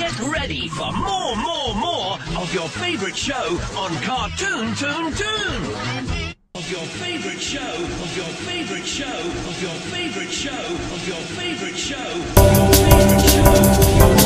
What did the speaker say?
Get ready for more of your favorite show on Cartoon Toon Toon. Of your favorite show, of your favorite show, of your favorite show, of your favorite show, of your favorite show.